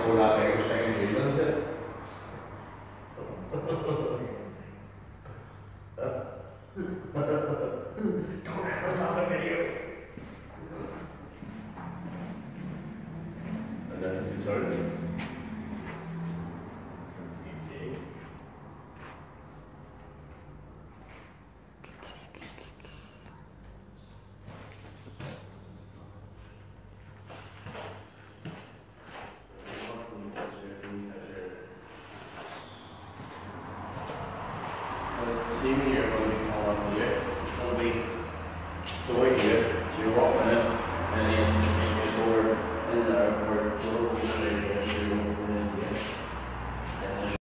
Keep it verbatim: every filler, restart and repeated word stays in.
go that big of a second view into it. Don't ever film a video. And this is the sort of see me here when we call up here. It's going to be door here, so you're walking in, and then you get door in there where the door goes in there, so you're going in here. And there's